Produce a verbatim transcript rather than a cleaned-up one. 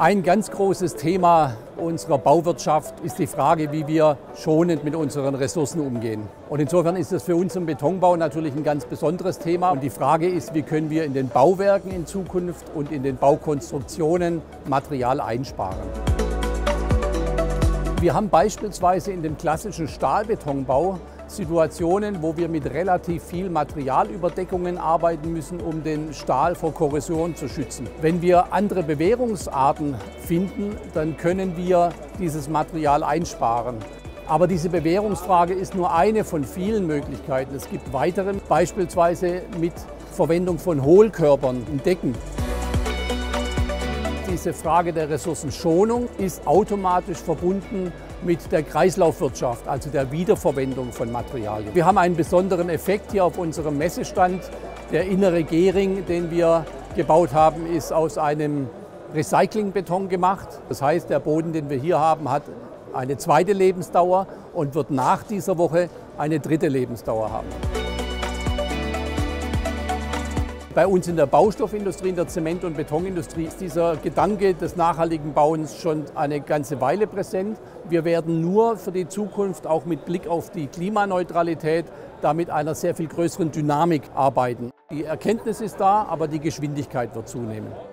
Ein ganz großes Thema unserer Bauwirtschaft ist die Frage, wie wir schonend mit unseren Ressourcen umgehen. Und insofern ist das für uns im Betonbau natürlich ein ganz besonderes Thema. Und die Frage ist, wie können wir in den Bauwerken in Zukunft und in den Baukonstruktionen Material einsparen. Wir haben beispielsweise in dem klassischen Stahlbetonbau Situationen, wo wir mit relativ viel Materialüberdeckungen arbeiten müssen, um den Stahl vor Korrosion zu schützen. Wenn wir andere Bewährungsarten finden, dann können wir dieses Material einsparen. Aber diese Bewährungsfrage ist nur eine von vielen Möglichkeiten. Es gibt weitere, beispielsweise mit Verwendung von Hohlkörpern in Decken. Diese Frage der Ressourcenschonung ist automatisch verbunden mit der Kreislaufwirtschaft, also der Wiederverwendung von Materialien. Wir haben einen besonderen Effekt hier auf unserem Messestand. Der innere Gehring, den wir gebaut haben, ist aus einem Recyclingbeton gemacht. Das heißt, der Boden, den wir hier haben, hat eine zweite Lebensdauer und wird nach dieser Woche eine dritte Lebensdauer haben. Bei uns in der Baustoffindustrie, in der Zement- und Betonindustrie ist dieser Gedanke des nachhaltigen Bauens schon eine ganze Weile präsent. Wir werden nur für die Zukunft, auch mit Blick auf die Klimaneutralität, da mit einer sehr viel größeren Dynamik arbeiten. Die Erkenntnis ist da, aber die Geschwindigkeit wird zunehmen.